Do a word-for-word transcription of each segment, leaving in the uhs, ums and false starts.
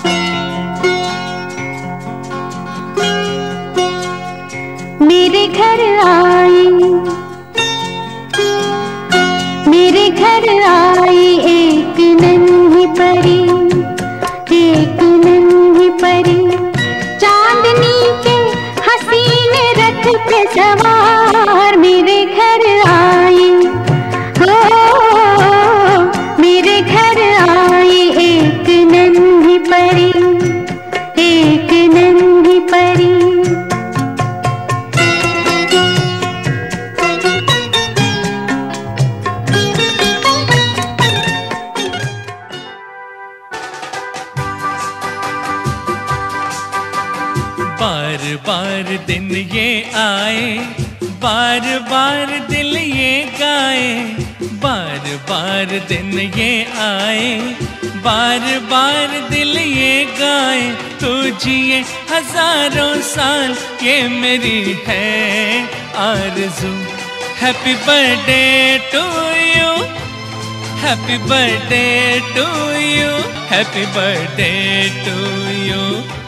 मेरे घर आई, मेरे घर आई एक नन्ही परी, एक नन्ही परी, चांदनी के हसीन रथ पे सवार मेरे घर आई। हो मेरे घर आई एक नन्ही परी, एक नन्ही परी। बार बार दिन ये आए, बार बार दिल ये गाए, बार बार दिन ये आए, बार बार दिल ये गाए। तू जिए हजारों साल ये मेरी है आरज़ू। Happy birthday to you, happy birthday to you, happy birthday to you.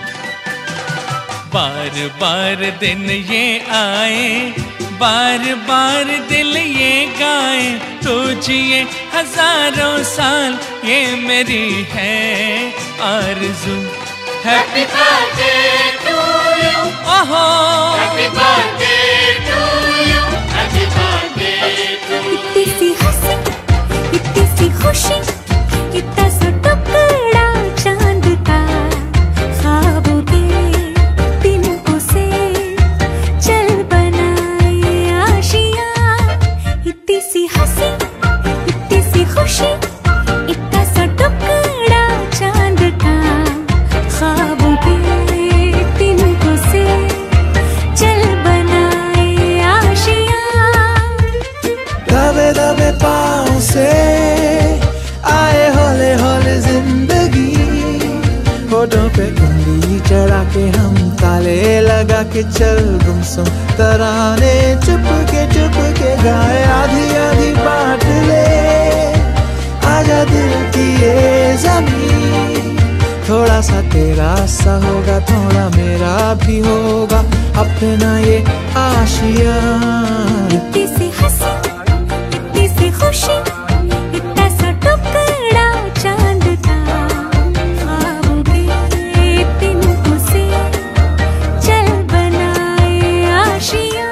बार बार दिन ये आए, बार बार दिल ये गाए। तू जिए हजारों साल ये मेरी है आरज़ू। हैप्पी बर्थडे टू यू, ओहो happy birthday to you, happy birthday to you. इतनी सी हंसी, इतनी सी खुशी, इतना सा टुकड़ा चांद का, ख्वाबों के तिनकों से चल बनाए आशियाँ। इतनी सी हंसी, इतनी सी खुशी, इतना सा टुकड़ा चांद का, ख्वाबों के तिनकों से चल बनाए आशियाँ। दबे दबे पाँव से आए हौले हौले जिंदगी, होठों पे उंगली चढ़ा के हम ताले लगा के चल गुमसुम तराने चुप के चुप के गाए। आधी आधी बांट ले आजा दिल की ये ज़मीन, थोड़ा सा तेरा सा होगा, थोड़ा मेरा भी होगा अपना ये आशियाँ। इतनी सी हंसी, इतनी सी खुशी, इतना सा टुकड़ा चांद का, ख्वाबों के तिनकों से चल बनाए आशियाँ।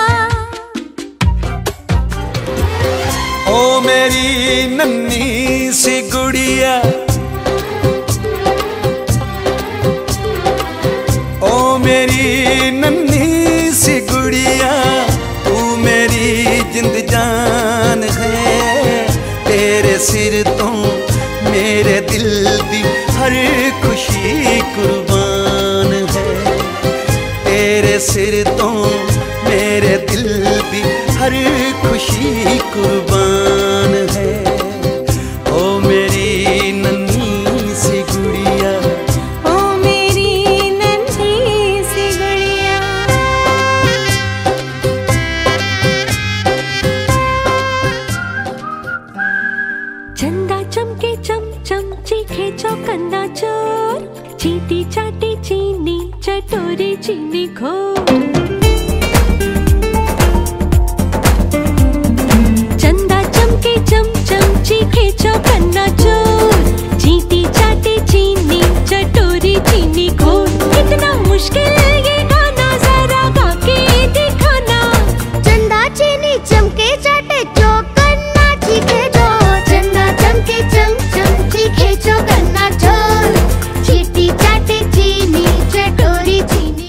ओ मेरी नन्ही सी गुड़िया, ओ मेरी नन्ही सी गुड़िया, तू मेरी जिंद जान है। तेरे सिर तो मेरे दिल दी हर खुशी कुर्बान है। तेरे सिर तो मेरे दिल दी हर खुशी कुर्बान है। ओ मेरी नन्ही सी गुड़िया, ओ मेरी नन्ही सी गुड़िया। चंदा चमके चम चम चीखे चौकन्ना चोर, चीटी चाटी चीनी चटोरी चीनी घोर। चंदा चमके चम चम चीखे चौकन्ना चोर, चीटी चाटी चीनी चटोरी चीनी घोर। कितना मुश्किल ये गाना जरा गा के दिखाना। चंदा चीनी चमके चाटे चौकन्ना चीखे चोर, चंदा चमके चम चम चीखे चौकन्ना चोर, चीटी चाटे चीनी चटोरी चीनी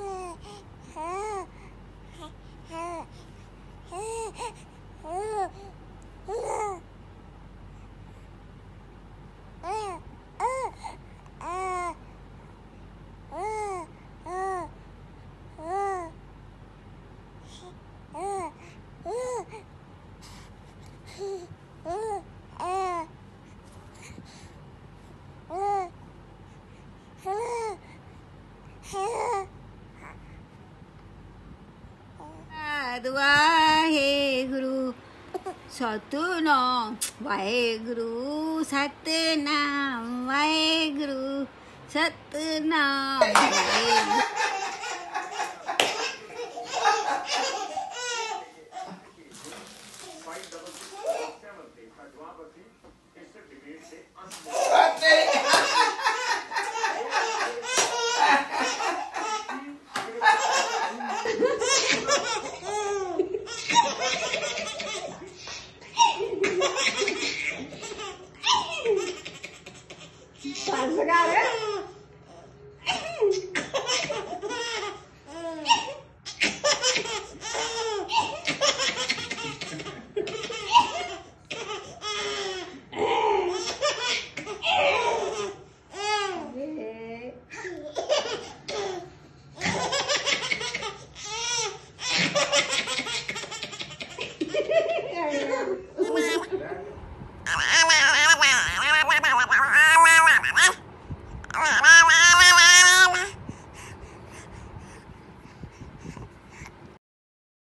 वाहेगुरु सतनाम वाहेगुरु सतनाम वाहेगुरु सतनाम भाई। जवाब इस डिबेट से